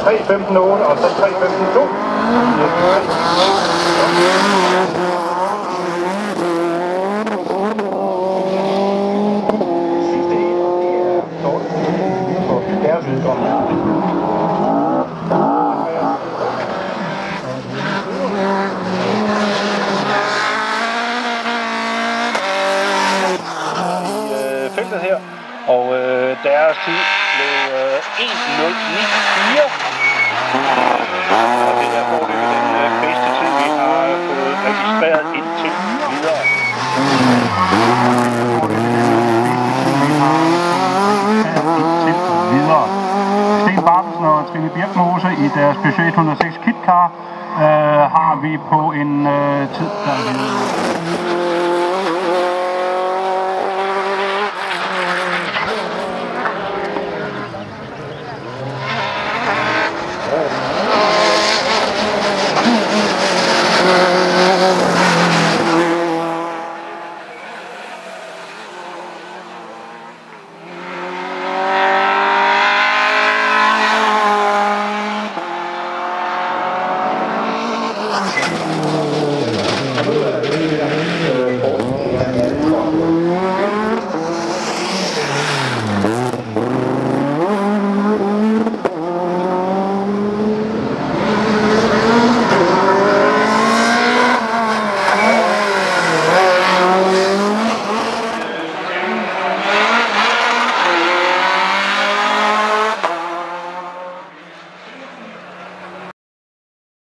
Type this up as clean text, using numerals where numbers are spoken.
3.15.8 og så 3.15.2. Deres vedkommende. Feltet her, og deres tid blev 1.09.4, og det er foreløbig den bedste tid, vi har fået registreret indtil videre. Sten Bartelsen og Trine Birkmose i deres Peugeot 106 KitKar har vi på en tid, der